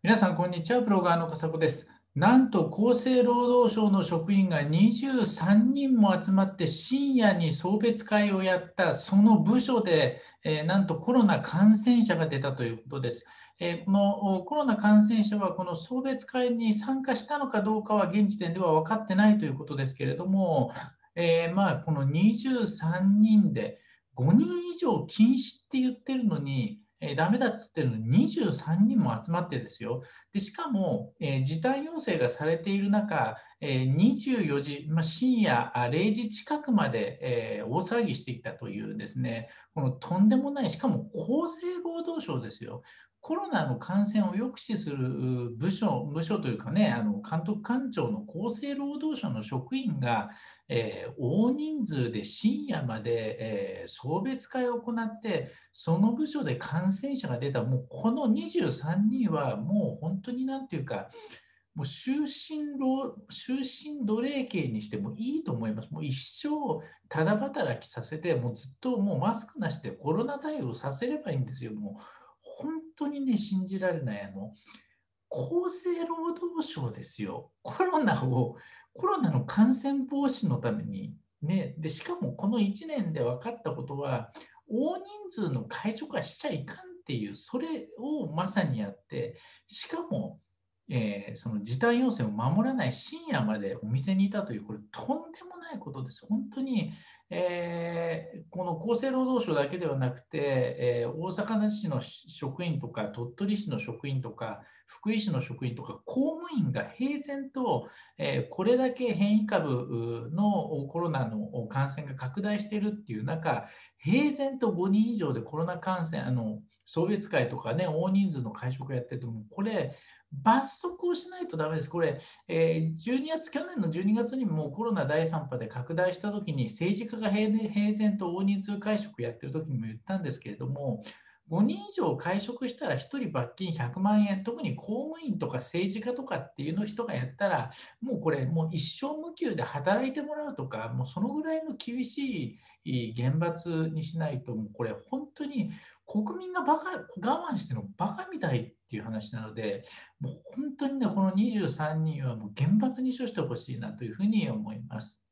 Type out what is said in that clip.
皆さん、こんにちは。ブロガーの笠子です。なんと厚生労働省の職員が23人も集まって深夜に送別会をやったその部署で、なんとコロナ感染者が出たということです。このコロナ感染者はこの送別会に参加したのかどうかは現時点では分かってないということですけれども、この23人で5人以上禁止って言ってるのに、ダメだっつってるのに23人も集まってですよ。で、しかも、時短要請がされている中、24時、深夜0時近くまで、大騒ぎしてきたというですね、このとんでもない、しかも厚生労働省ですよ。コロナの感染を抑止する部署というかね、監督官庁の厚生労働省の職員が、大人数で深夜まで、送別会を行って、その部署で感染者が出た、もうこの23人は、もう本当になんていうか、もう終身奴隷刑にしてもいいと思います。もう一生ただ働きさせて、もうずっともうマスクなしでコロナ対応させればいいんですよ。もう本当にね、信じられない。厚生労働省ですよ。コロナの感染防止のために、ね、で、しかもこの1年で分かったことは、大人数の会食はしちゃいかんっていう、それをまさにやって、しかも、その時短要請を守らない深夜までお店にいたという、これ、とんでもないことです。本当に、この厚生労働省だけではなくて、大阪市の職員とか、鳥取市の職員とか、福井市の職員とか公務員が平然と、これだけ変異株のコロナの感染が拡大しているっていう中、平然と5人以上でコロナ感染、送別会とかね、大人数の会食をやってても、これ、罰則をしないとダメです。これ、去年の12月にもコロナ第3波で拡大したときに、政治家が平然と大人数会食やってるときにも言ったんですけれども、5人以上会食したら1人罰金100万円、特に公務員とか政治家とかっていうの人がやったら、もうこれ、もう一生無給で働いてもらうとか、もうそのぐらいの厳しい厳罰にしないと、もうこれ、本当に国民が我慢してるのバカみたいっていう話なので、もう本当にね、この23人はもう厳罰に処してほしいなというふうに思います。